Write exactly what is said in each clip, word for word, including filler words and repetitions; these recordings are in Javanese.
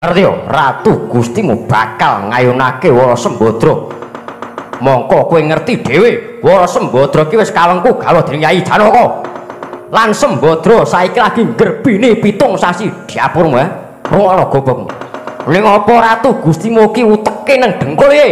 ngerti yo ratu gustimu bakal ngayunake Wara Sembadra mongko kowe ngerti dhewe Wara Sembadra ki wis kawengku gawa dening Nyai Janaka lan Sembadra saiki lagi nggerbine pitung sasi diapurmu ha ngono gobokmu ning apa ratu gustimu ki uteke nang dengkul iki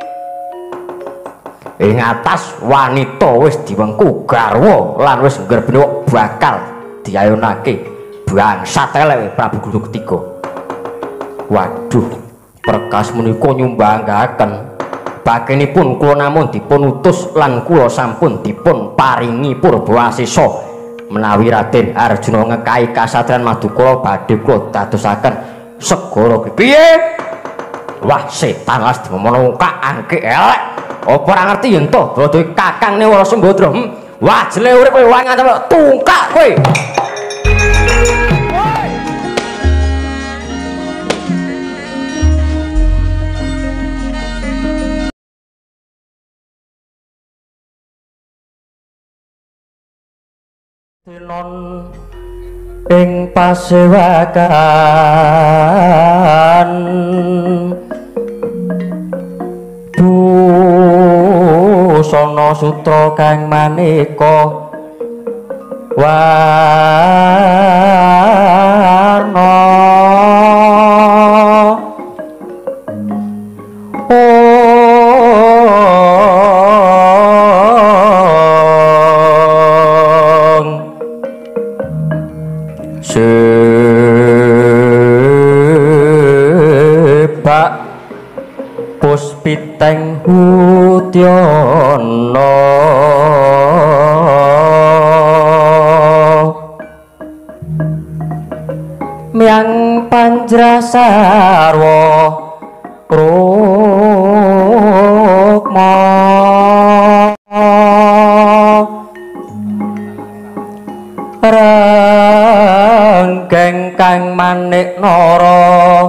ing atas wanita wis diwengku garwa lan wis nggerbine bakal diayunake bangsat elek Prabu Guru ketiga. Waduh, perkas menika nyumbanggaken bakenipun kula namung dipun utus lan kula sampun dipun paringi purba asisa menawi Raden Arjuna ngekahi kasatriyan Madukara badhe kula dadosaken segara piye? Wah, setan las dimono kak angke elek. Apa ora ngerti yen to dadi kakangne Wara Sembadra. Hmm. Wah, jele urip kowe wangan tungkak kowe. Non ing pasewakan busana sutra kang maneka warna sebak puspiteng hutyana miang panjrasarwa rukma ranggeng kang manik nara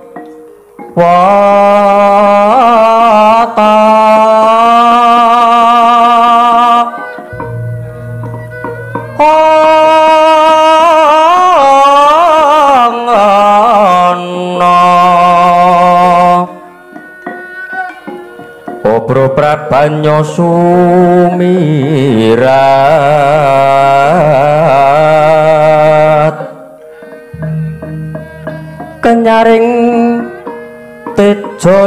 wata obro prabanyo sumirat kenyaring tejo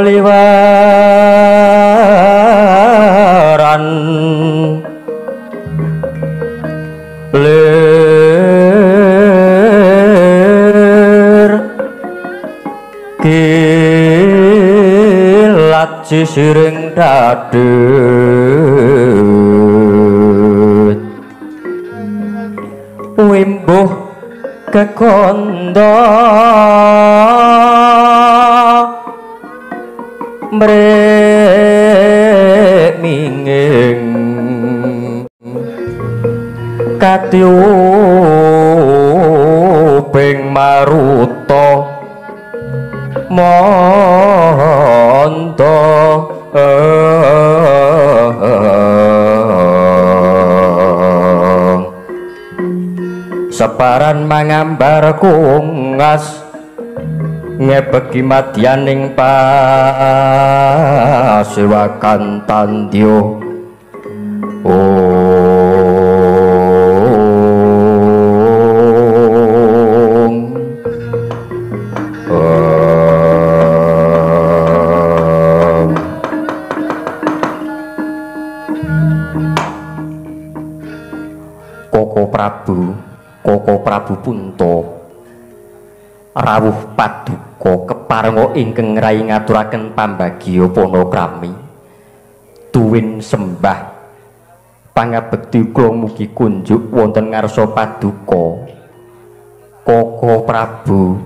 liwaran lir kilat sisiring dadet wimbuh kekondo mrek minging katyuping maruta manta separan mangambar kungas ngebeki madyaning pasewakan tandya Om Koko Prabu Koko Prabu Punta rawuh paduka keparenga ingkang rai ngaturaken pambagya panakrami tuwin sembah pangabekti kula mugi kunjuk wonten ngarsa paduka Koko Prabu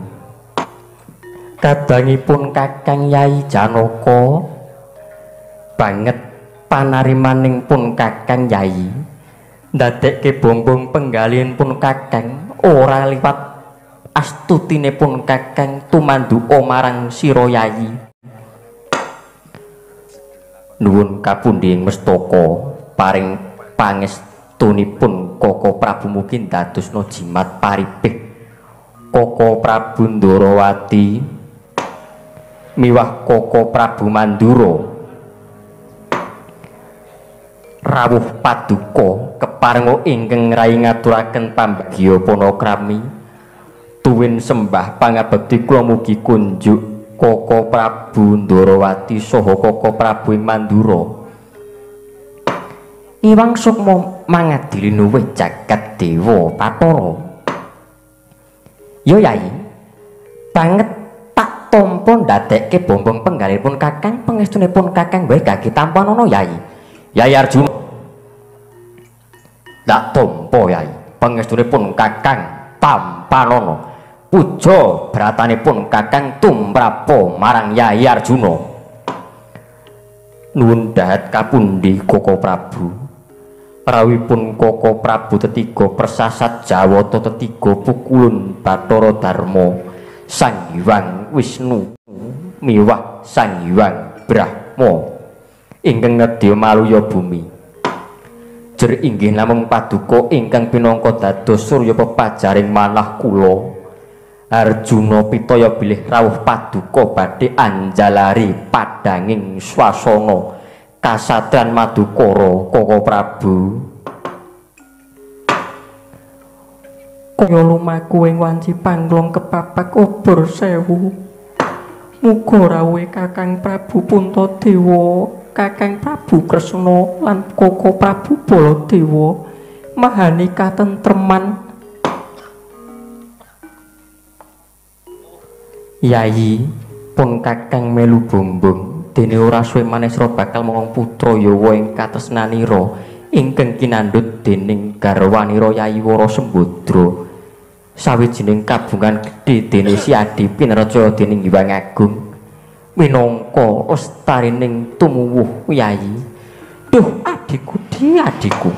kadangipun Kakang Yai Janaka banget panarimaning pun Kakang Yai ndadekke bongbong penggalihipun pun Kakang ora liwat astutine pun Kakang tumanduka marang sira Yayi nuwun kapundhing mestaka paring pangestunipun Koko Prabu mugi dadosna jimat paribeh Koko Prabu Ndarawati miwah Koko Prabu Mandura rawuh paduka keparenga ingkang rai ngaturaken pambagya panakrami tuwin sembah pangabekti kula mugi kunjuk Koko Prabu Ndarawati saha Koko Prabu Mandura Iwang sukma mangadili nuwih jagat dewa Bathara. Yo Yai, banget tak tampa ndadekke bombong penggalipun Kakang pangestunipun Kakang wae gage tampanana Yai. Yai Arjuna. Tak tampa Yai, pangestunipun Kakang tampanana. Puja bratanipun Kakang tumrapa marang Yai Arjuna. Nuwun dahat kapundi Koko Prabu. Rawipun Koko Prabu tetiga persasat Jawata tetiga pukulun Bathara Darma Sang Hyang Wisnu miwah Sang Hyang Brahma ingkang nedya maluya bumi jer inggih namung paduka ingkang pinangka dados surya pepajaring manah kula Arjuna pitaya bilih rawuh paduka badhe anjalari padanging swasana Kasatran Madukara Koko Prabu kaya lumaku ing wanci panglong kepapak obor sewu muga rawuhe Kakang Prabu Puntadewa Kakang Prabu Kresna lan Koko Prabu Baladewa mahani katentreman Yai pun Kakang melu bombong dene ora suwe maneh sira bakal momong putra Yawa ing katresnanira ingkang kinandhut dening garwanira Yai Wara Sembadra sawijining kabungan gedhe dene Si Adi pinraja dening Hyang Agung minangka lestarining tumuwuh Yai. Duh adikku di adikku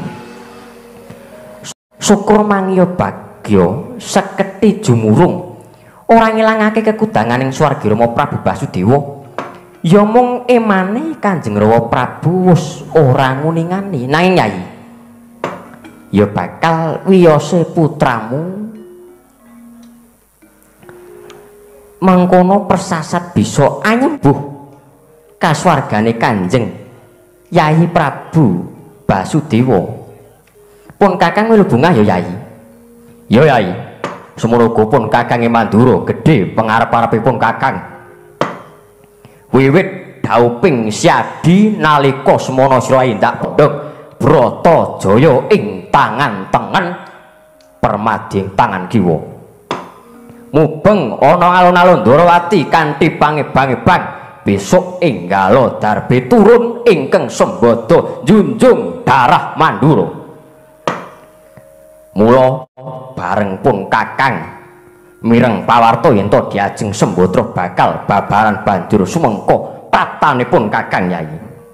syukur mangiya bagya seketi jumurung ora ngilangake kekudanganing swarga Rama Prabu Basudewa. Ya mung emane Kanjeng Rawa Prabu wis ora nguningani nanging Yai ya bakal wiyose putramu mangkono persasat bisa anyembuh kaswargane Kanjeng Yai Prabu Basudewa. Pun Kakang melu bungah ya Yai. Ya Yai, semono pun Kakang Mandura gedhe pangarep-arepipun Kakang. Wiwit dauping Si Adi nalika semana sira indak pendhek Brata Jaya ing tangan tengen permading tangan kiwa. Mubeng ana alun-alun Ndarawati kanthi pangebang-ebang besok enggalo darbe turun ingkang sembada junjung darah Mandura. Mula bareng pun Kakang mireng pawarta yen to diajeng Sembadra bakal babaran banjur sumengka patanipun Kakang Yai.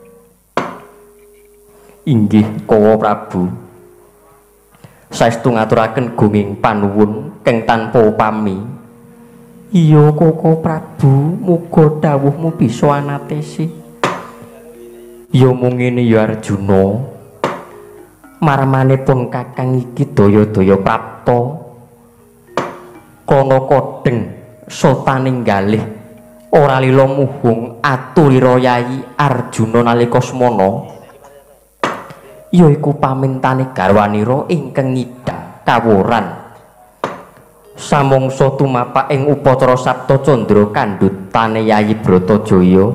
Inggih Koko Prabu. Saestu ngaturaken gunging panuwun keng tanpa upami. Iya Koko Prabu, muga dawuhmu bisa anatesi. Ya mung ngene ya Arjuna. Marmanipun Kakang iki daya-daya prapta. Kono kodeng sotaninggalih ora lila muhung aturira Yai Arjuna nalika semana yaiku pamintane garwanira ingkang ngidhang kawuran samangsa tumapak ing upacara Sabta Candra kandhutane Yai Bratajaya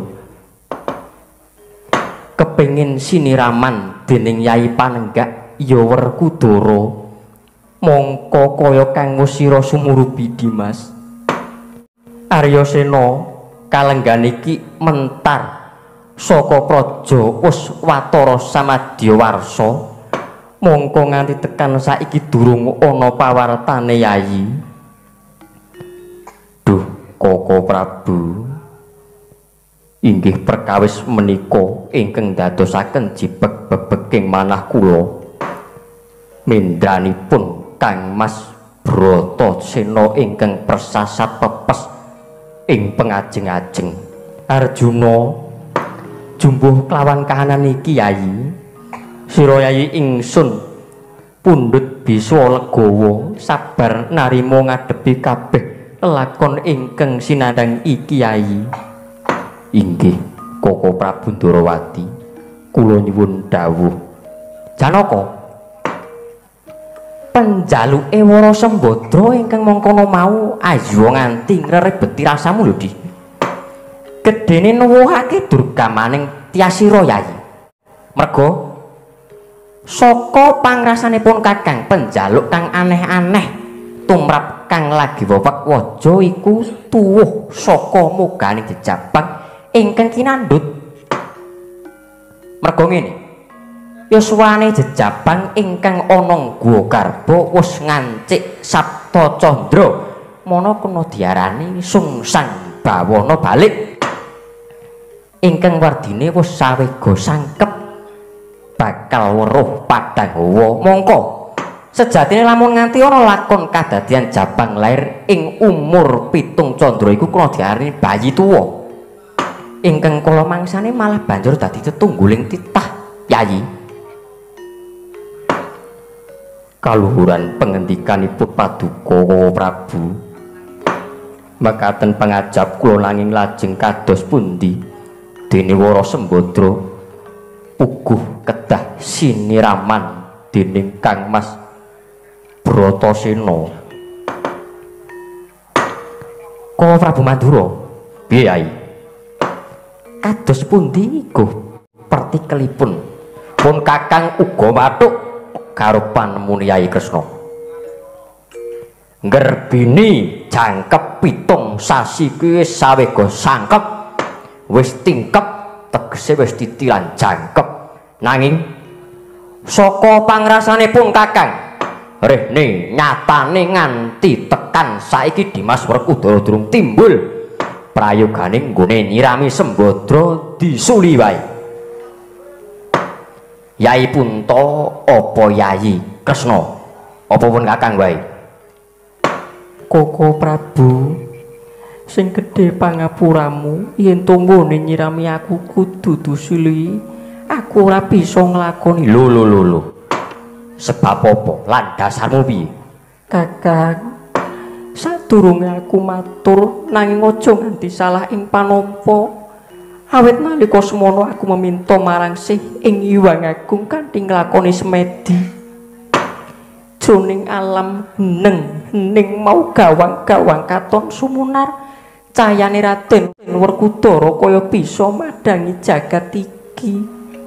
kepengin siniraman dening Yai Panenggak ya Werkudara mongko kaya kang sira sumurupi Dimas Aryasena kalenggan iki mentar saka praja Uswatara Samadya Warsa mongko nganti tekan saiki durung ana pawartane Yai. Duh Koko Prabu inggih perkawis menika ingkang dadosaken jibeg bebeking manah kula mendranipun Kang Mas Bratasena ingkang persasat pepes ing pengajeng-ajeng. Arjuna jumbuh kelawan kahanan iki Yai. Sira Yai ingsun pundhut bisa legawa sabar narima ngadepi kabeh lelakon ingkang sinandhang iki Yai. Inggih Koko Prabu Ndarawati, kula nyuwun dawuh. Janaka, penjaluke Wara Sembadra ingkang mangkono mau ayo nganti ngrebeti rasamu lho, Di. Gedene nuwuhake durgamaning Tyasira Yayi. Merga saka pangrasanipun Kakang penjaluk kang aneh-aneh tumrap kang lagi wewek waja iku tuwuh saka muganing jejabang ingkang kinandhut. Merga ngene, yuswane jejabang ingkang ana Guwa Garba wis ngancik Sabta Candra, mana kena diarani sungsang bawana balik. Ingkang wardine wis sawega sangkep bakal weruh padang hawa. Mongko sejatine lamun nganti ana lakon kadadian jabang lair ing umur pitung candra iku kena diarani bayi tuwa. Ingkang kala mangsane malah banjur dadi tetungguling titah Yayi. Kaluhuran pengendikanipun Paduka Prabu makaten pangajab kula nanging lajeng kados pundi dene Wara Sembadra puguh kedah siniraman dening Kang Mas Bratasena. Kala Prabu Mandura, piye Yai? Kados pundi iku partikelipun pun Kakang uga mathuk karo panemune Yai Kresna. Ngerbini jangkep pitung sasi kuwi wis sawega sangkep, wis tingkep, tegese wis titilan jangkep. Nanging saka pangrasanipun Kakang rene nyatane nganti tekan saiki Dimas Werkudara durung timbul prayogane nggone nyirami Sembadra disuli wae. Yai Punta apa Yai Kresna apa pun Kakang wae. Koko Prabu, sing gedhe pangapuramu yen tunggone nyirami aku kudu dusuli, aku ora bisa nglakoni. Lho lho lho lho. Sebab apa? Lan dasarmu piye? Kakang, sadurunge aku matur nanging aja nganti salah ing panampa. Awit nalika semono aku meminta marang Sih ing Hyang Agung kanthi nglakoni semedi. Jroning alam heneng hening mau gawang-gawang katon sumunar, cayane Raden Werkudara kaya bisa madangi jagat iki.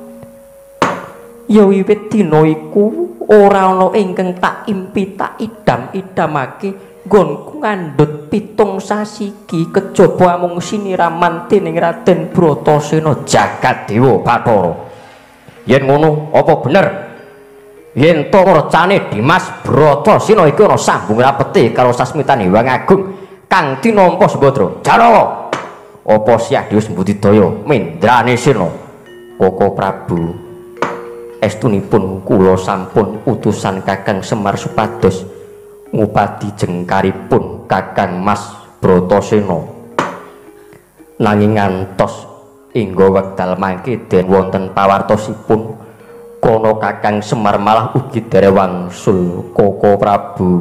Ya wiwit dina iku ora ana ingkang tak impi tak idam-idamake nggonku ngandhut pitung sasi iki kejaba amung siniraman dening Raden Bratasena jagat dewa Bathara. Yen ngono apa bener yen to recane Dimas Bratasena iki ana sambung rapete karo sasmitane Hyang Agung kang tinampa Sembadra? Jarawa apa Syah Dewi Sembudidaya Mendrane Sena? Koko Prabu, estunipun kula sampun utusan Kakang Semar supados ngupadi jengkaripun Kakang Mas Bratasena. Nanging ngantos ingga wekdal mangke den wonten pawartosipun kono Kakang Semar malah ugi dereng wangsul. Koko Prabu,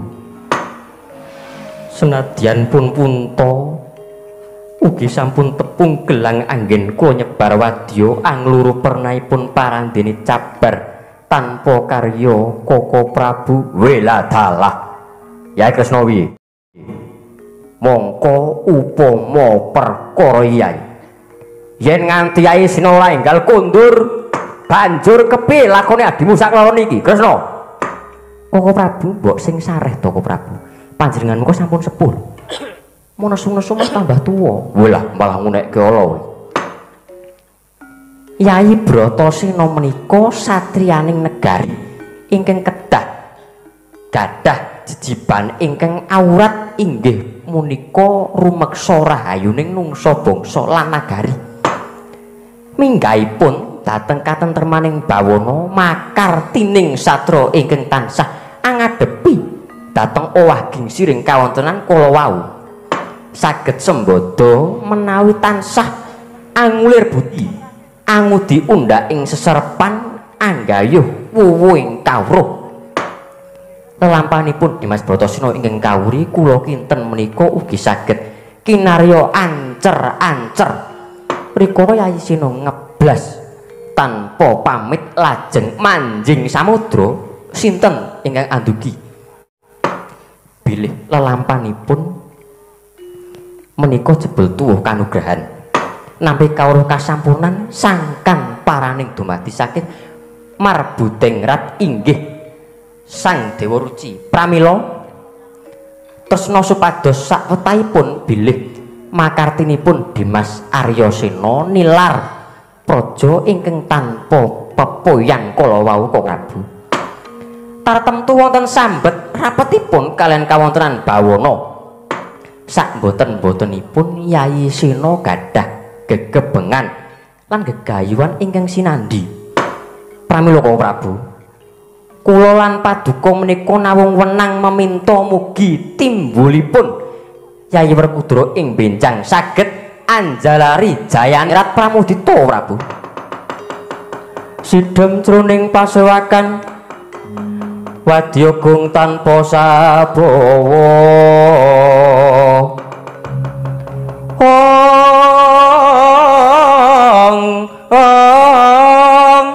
senadyan pun Punta ugi sampun tepung gelang anggen kula nyebar wadya angluru pernaipun parandene cabar tanpa karya. Koko Prabu, weladalah Yai Kresna piye? Mongko upama perkara Yai yen nganti Yai Sinala enggal kondur banjur kepiye lakone adimu sakloro niki Kresna? Koko Prabu, mbok sing sareh to Koko Prabu. Panjenenganmu kok sampun sepuh. Mau nesu-nesu mas tambah tuwa. Walah malah ngunekke ala. Yai Bratasena menika satriyaning negari ingkang kedah gadah jejiban ingkang awrat inggih punika rumeksa rahayuning nungsa bangsa lan nagari. Minggahipun dhateng katentremaning bawana makar tining satra ingkang tansah angadepi dhateng owah gingsiring kawontenan kala wau. Saged Sembada menawi tansah angulir budi angudi undhak ing seserepan anggayuh wuwuing kawruh. Lelampahanipun Dimas Bratasena ingkang kawuri kula kinten menika ugi saged kinarya ancer-ancer rikala Yayi Sena ngeblas tanpa pamit lajeng manjing samudra. Sinten ingkang andugi bilih lelampanipun menika jebul tuwuh kanugrahan nampi kawruh kasampurnan sangkan paraning dumadi saking marbuteng rat inggih Sang Dewa Ruci pramila tresna supados sawetahipun bilih makartinipun Dimas Arya Sena nilar praja ingkang tanpa pepoyan kala wau kok Prabu. Tartemtu wonten sambet rapetipun kalian kawontenan bawana. Sak boten-botenipun Yayi Sena gadah gegebengan lan gegayuhan ingkang sinandi. Pramila kok Prabu. Kula lan paduka menika nawung wenang meminta mugi timbulipun Yayi Werkudara ing benjang saged anjalari jayanirat pramudita Prabu. Sidhem jroning pasewakan wadyagung tanpa sabawa ong ong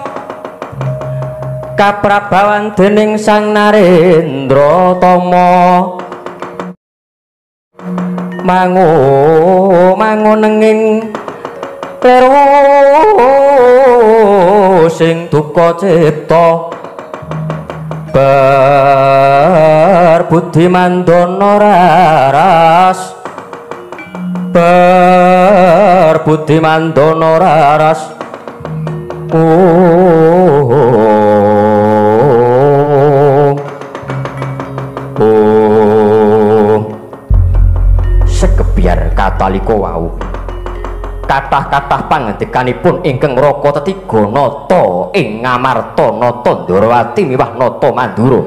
kaprabawan dening Sang Narendra Tama mangu mangunenging kleru sing duka cipta berbudi mandana raras berbudi mandana raras oh, oh. Sekebiar katalika wau kathah-kathah pangandikanipun ingkang raka tetiga nata ing ngamarta nata Ndarawati miwah nata Mandura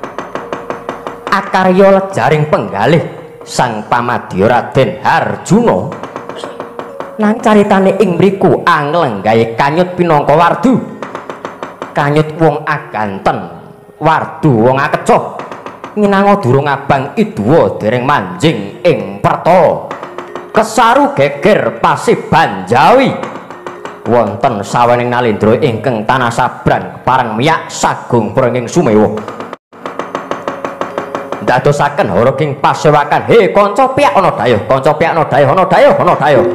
akarya lejaring penggalih Sang Pamadya Raden Harjuna nang caritane ing mriku anglenggahe kanyut pinangka wardu kanyut wong aganten wardu wong akecoh nginanga durung abang iduwa dereng manjing ing perta kesaru geger Pasiban Jawi wonten sawening nalendra ingkang tanah sabrang parang miyak sagung prenging sumewa ndadosaken hara king pasewakan he kanca piyak ana dayuh kanca piyak ana dayuh ana dayuh ana dayuh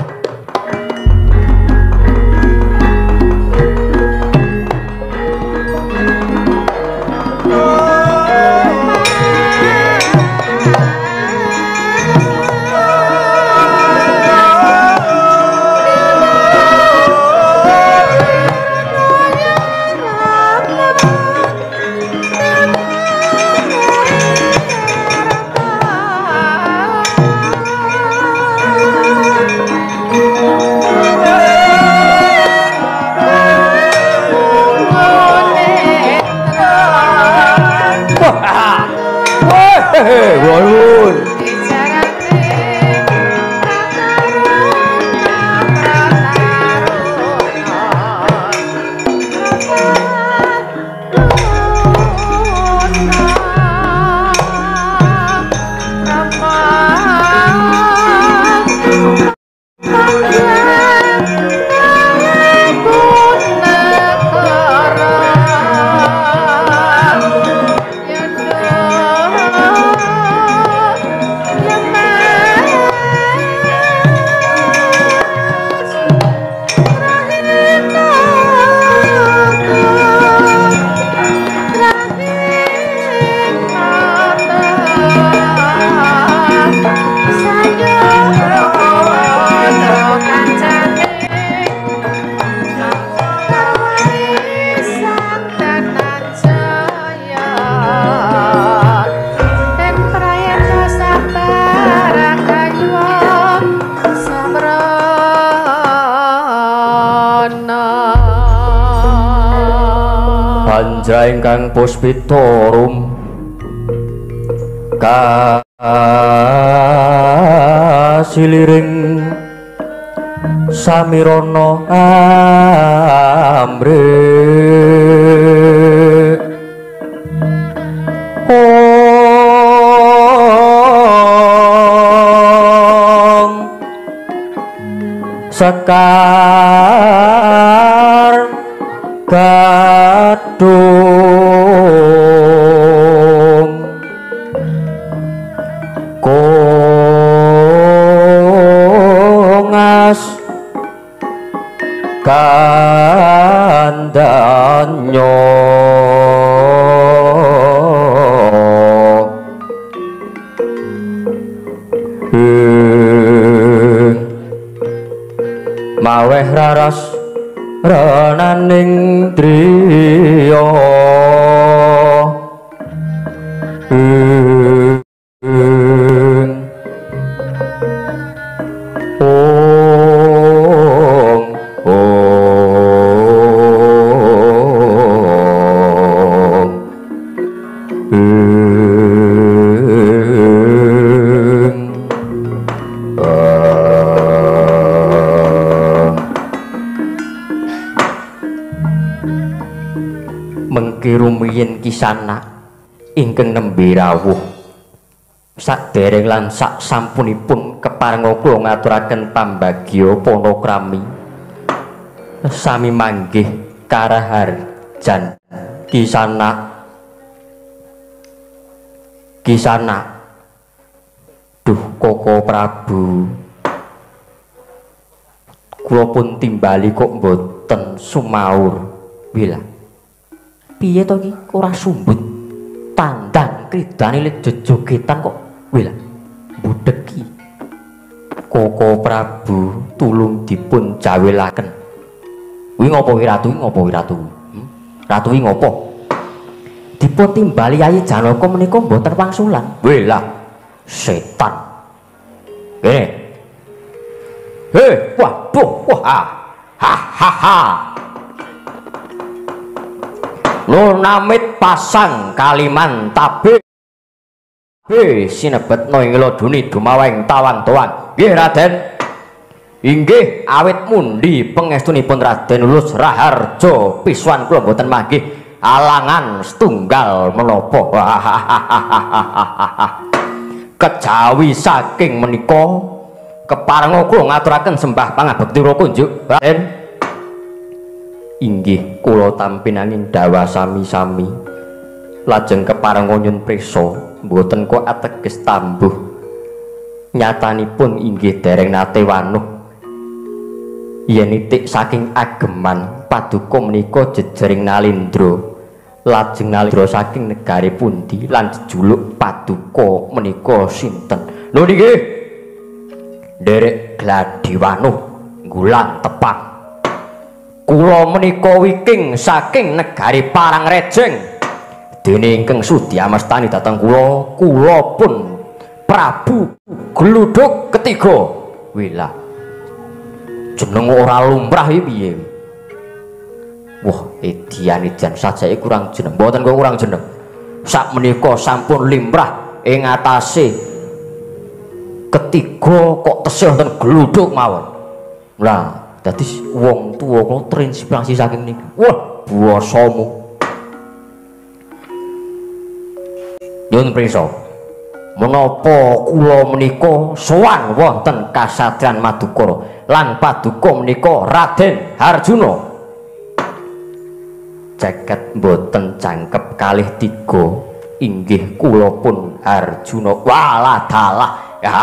Panjra ingkang puspitorum kasiliring samirana amre sekar gadung kongas kandanyo maweh raras renaning driya rumiyin kisana ingkang nembe rawuh sadereng lan sak sampunipun keparenga kula ngaturaken pambagya panakrami sami manggih karaharjan kisana kisana duh Koko Prabu kula pun timbali kok mboten sumaur wila piye to iki ora sumbut tandang kridane le jejogetan kok wila budheki Koko Prabu tulung dipun jawelaken kuwi ngopo wi ratu ngopo wi ratu hmm? Ratu wi ngopo dipun timbali Yayi Janaka menika mboten wangsulan wila setan kene he waduh wah ha ha ha Nur namit pasang kaliman tabe be sinebet no ngeloduni dumaweng tawang toang nggih Raden inggih awit mundi pangestunipun Raden Ulus Raharja pisuan kula mboten manggih alangan setunggal menapa kejawi saking menika keparenga kula ngaturaken sembah pangabekti kunjuk Raden inggih kula tampi nanging dawa sami-sami lajeng keparenga nyun prisa mboten kok ateges tambuh nyatanipun inggih dereng nate wanuh yen nitik saking ageman paduka menika jejering Nalindra lajeng Nalindra saking negari pundi lan jejuluk paduka menika sinten lho nggih derek Gladiwanuh Gulang Tepang kula menika wiking saking negari Parangrejeng dene ingkang sudi amestani dhateng kula kula pun Prabu Gluduk ketiga wila jeneng ora lumrah iki piye wah edian edian sajake kurang jeneng mboten kok kurang jeneng sak menika sampun limrah ing atase ketiga kok tesih wonten Gluduk mawon lah dadi wong tuwa kula terinspirasi saking niki. Wah, basamu. Nyuwun prisa. Menapa kula menika sowan wonten kasatriyan Madukara lan paduka menika Raden Harjuna. Jagat mboten jangkep kalih tiga inggih kula pun Harjuna. Walah dalah.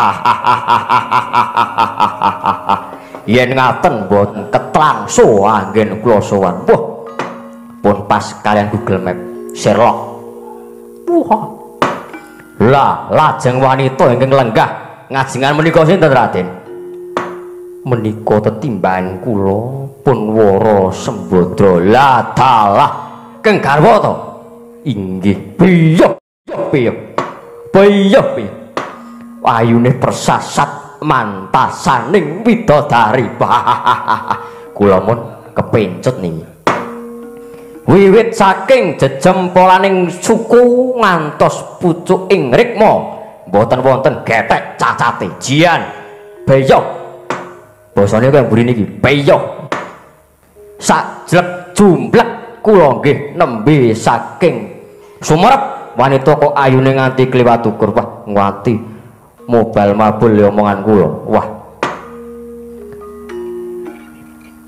Yen ngaten mboten ketlangso anggen kula sowan. Wah. Pun pas kalian Google Map Sherlock. Wah. Lah, lajeng wanita ingkang lenggah ngajengan menika sinten Raden? Menika tetimbangan kula Punwara Sembadra. Lah dalah keng garwa to? Inggih. Piyok, piyok. Piyok, piyok. Ayune persasat mantasaning widodari. Kula mun kepencut niki. Wiwit saking jejempolaning suku ngantos pucuking rikma mboten wonten getek cacate. Jian beyok basane kaya mburi niki beyok sajlek jumblek kula nggih nembe saking sumerep wanita kok ayune nganti kliwat ukur. Wah ngati mobal mabul ya omongan kula. Wah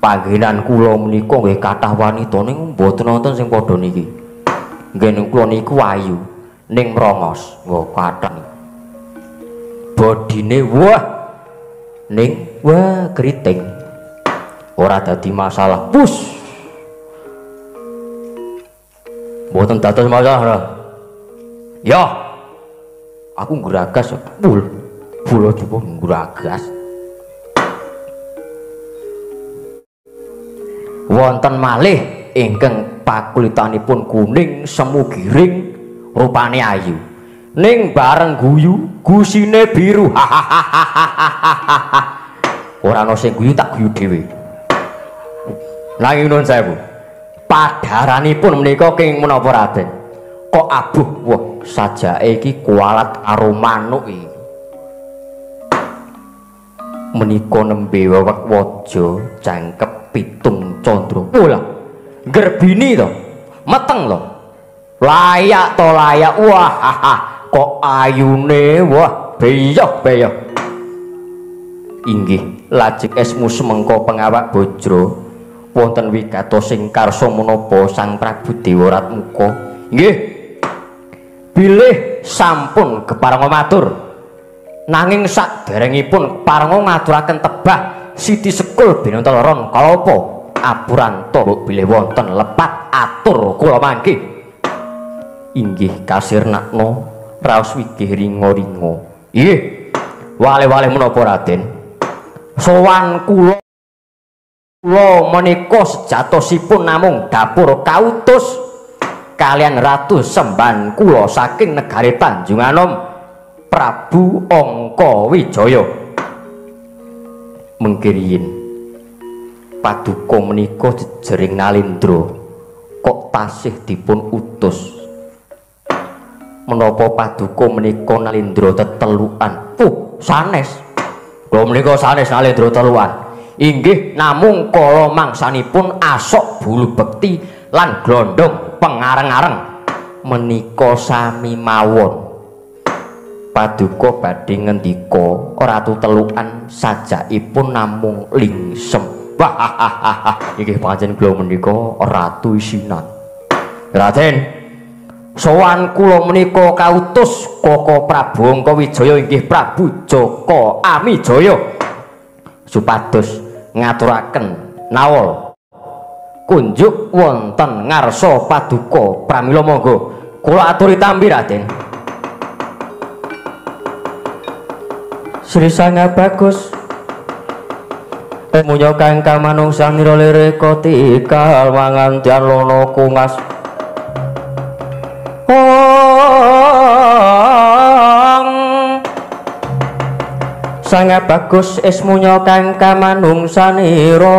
panggenan kula menika nggih kathah wanita ning mboten wonten sing padha niki. Nggih ning kula niku ayu ning mrongos, nggo kathah. Bodine wah ning wah keriting. Ora dadi masalah. Pus. Mboten dados masalah. Ya. Aku ngragas pul. Pula dipun ngragas. Wonten malih ingkang pakulitanipun kuning semu giring rupane ayu ning bareng guyu gusine biru. Ora ana sing guyu tak guyu dhewe. Nanging nuwun sewu padharanipun menika king menapa Raden kok abuh wah sajake iki kualat karo manuk iki menika nembe wewek waja jangkep pitung condro. Olah gerbini to meteng to layak to layak wah haha kok ayune wah beyok-beyok. Inggih lajeng esmu semengko pengawak bojro wonten wigatos sing karsa menapa Sang Prabu Dewaratmuka. Nggih bilih sampun keparenga matur nanging saderengipun parenga ngaturaken tebah Siti Sekul binontel ron kalapa apuranto bilih wonten lepat atur kula mangke. Inggih kasirnakna raos wigih ringa-ringa. Nggih wale-wale menapa Raden sowan kula kula menika sejatosipun namung dapur kautus kalian ratu semban kula saking negari Tanjunganom Prabu Angka Wijaya. Mengkiriyin paduka menika jejering Nalendra kok tasih dipun utus menapa paduka menika Nalendra tetelukan. Puh sanes kula menika sanes Nalendra telukan. Inggih namung kala mangsanipun asok bulu bekti lan glondong pengareng-areng menika sami mawon. Paduka badhe ngendika ratu telukan sajakipun namung lingsem. Wah inggih pancen kula menika ratu isinan. Raden sowan kula menika kautus Koko Prabu Angka Wijaya inggih Prabu Jaka Amijaya supados ngaturaken nawol kunjuk wonten ngarsa paduka pramila monggo kula aturi tampi Raden. Sri Sanga Bagus emunya kang kamanungsan nira lirika tikal mangantian lono kungas Sanga Bagus esmunya kang kamanungsanira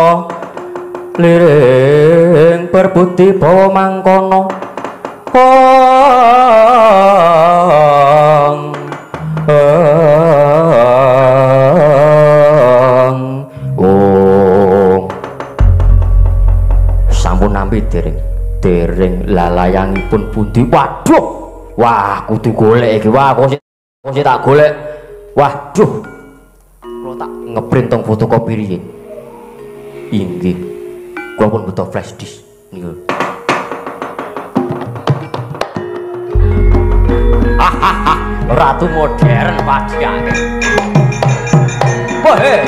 liring berbudi bawa mangkono oh sampun nampi dereng dereng lalayangipun pundi. Waduh wah kudu golek iki wah kok sik tak golek. Waduh kula tak ngeprint tong fotokopi riyin. Inggih kula pun butuh flash disk niku. Ratu modern padhane. Wah he.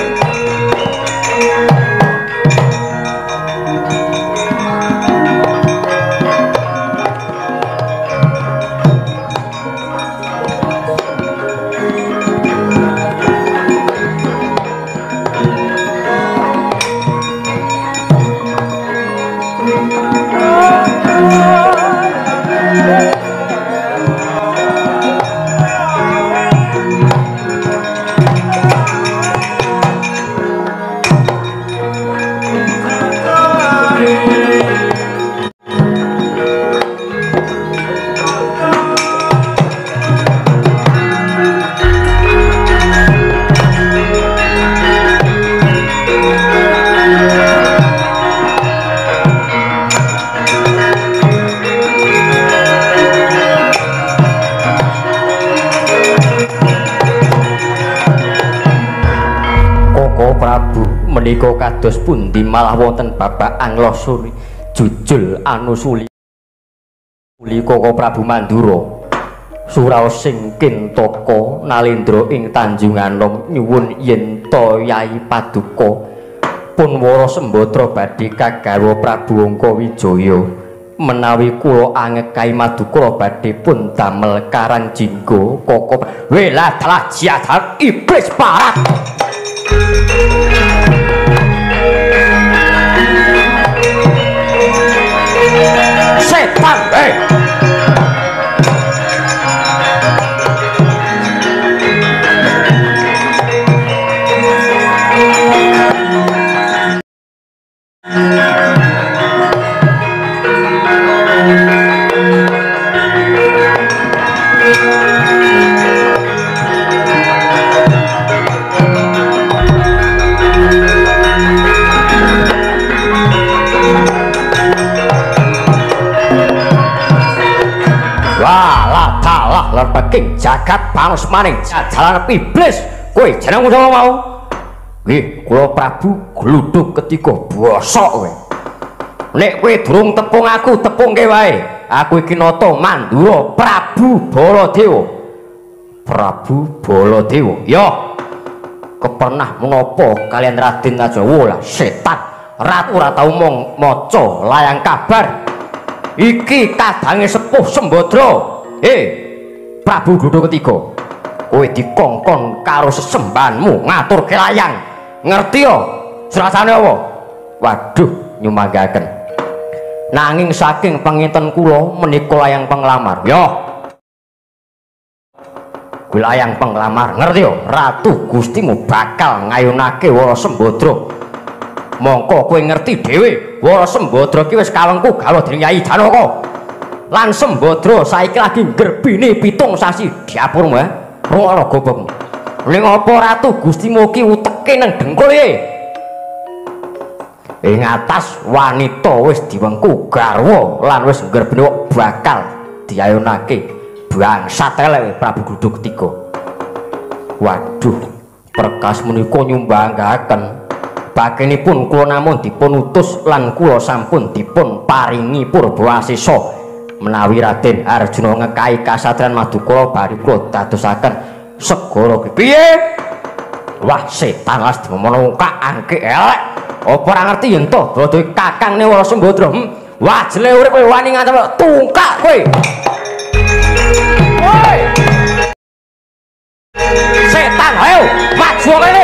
Prabu menika kados pundi malah wonten babak anglosuri jujul anusuli uli Koko Prabu Mandura suraos sing kintaka nalindra ing Tanjunganom nyuwun yen to Yai Paduka pun wara sembatra badhe kagawa Prabu Angka Wijaya menawi kula angekahi madukula badhe pun damel karang jingga Koko wela dalah jiadan iblis parat setan eh lan peking jagat pangus maning jajalan iblis kowe jenengmu sapa mau nggih kula Prabu gluduk ketiga bosok kowe nek kowe durung tepung aku tepungke wae aku iki nata Mandura Prabu Baladewa Prabu Baladewa ya kepernah menapa kalian Raden Rajawa lah setan ratu ora tau mong maca layang kabar iki kadange sepuh Sembadra eh Prabu Gluduk ketiga kowe dikongkon karo sesembahanmu ngatur kelayang ngerti yo serasane apa waduh nyumagaken nanging saking panginten kula menika layang penglamar yo kuwi layang penglamar ngerti yo ratu gustimu bakal ngayunake Wara Sembadra mongko kowe ngerti dhewe Wara Sembadra ki wis kawengku gawe dening Yai Janaka lan Sembadra saiki lagi nggerbini pitung sasi diapurmu ya rungokno gobokmu ning apa ratu gustimu ki uteke nang dengkul ye ing atas wanita wis diwengku garwa lan wis nggerbini bakal diayunake bangsat elek Prabu Gluduk ketiga waduh perkas menika nyumbanggaken bagenipun kula namung dipun utus lan kula sampun dipun paringi purba asisa menawi Raden Arjuna ngekahi kasatriyan Madukara bari kula dadosaken segara piye wah setan las dimono kak angke elek apa ora ngerti yen to dadi kakangne Wara Sembadra hmm. wah jele urip kowe wani ngantem tungkak kowe woi setan ayo maju kene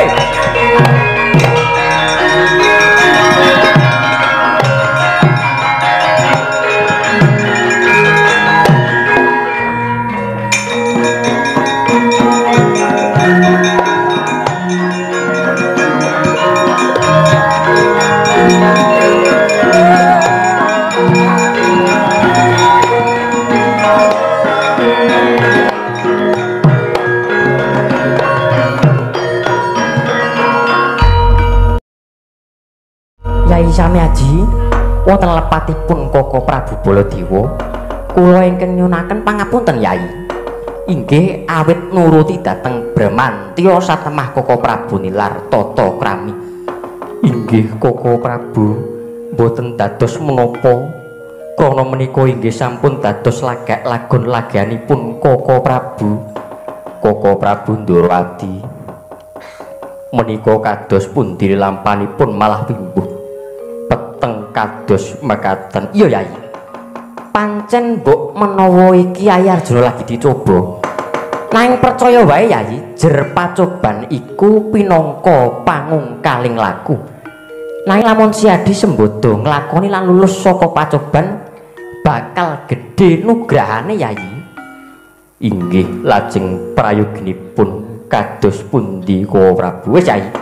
Sami aji wonten lepatipun Koko Prabu Baladewa kula ingkang nyunaken pangapunten Yai inggih awit nuruti dhateng Bramantya satemah Koko Prabu nilar tata krami inggih Koko Prabu boten dados menapa krana menika inggih sampun dados lagak lagon laganipun Koko Prabu Koko Prabu Ndorowati menika kados pundi lampanipun malah wimbuh kados mekaten iya Yai pancen mbok menawa iki Yai Arjuna lagi dicoba nanging percaya wae Yai jer pacoban iku pinangka pangungkaling laku nanging lamun Siadi Sembada nglakoni lan lulus saka pacoban bakal gedhe nugrahane Yai inggih lajeng prayoginipun kados pundi Koko Prabu wis Yai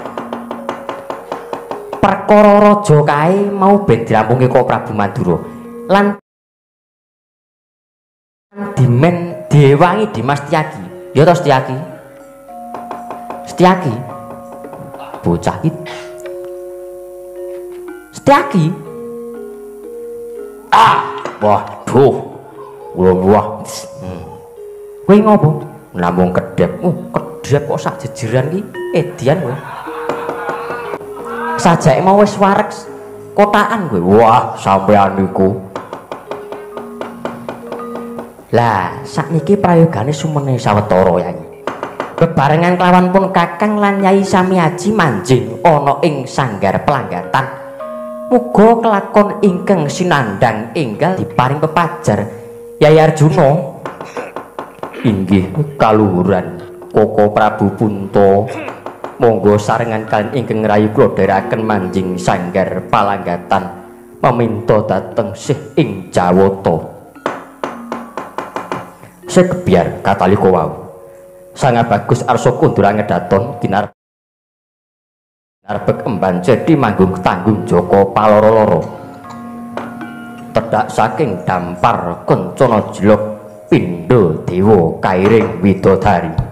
perkara raja kae mau ben dirampungi Koko Prabu Mandura lan dimen diwangi Dimas Setyaki ya to Setyaki Setyaki bocah iki Setyaki ah waduh wah wah hmm. kowe ngopo namung kedhep oh kedhep kok sak jejeran iki edian kowe sajake mau wis wareg kotaan kowe. Wah, sampean niku. Lah, sakniki prayogane sumene sawetara Yai. Bebarengan kelawan pun Kakang lan Yai Samiaji manjing ana ing sanggar pelanggatan. Muga kelakon ingkang sinandang enggal diparing pepajar. Yai Arjuna inggih kaluhuran Koko Prabu Punta. Monggo sarengan kalian ingkang rayu kula dherekaken manjing sanggar palanggatan meminta dateng sih ing Jawata. Sekebiar kataliko wau. Sangat bagus arsa kundura ngedaton kinar Arbek emban jadi manggung tanggung Joko paloro-loro. Tedak saking dampar kencana jelok pindha dewa kairing widodari.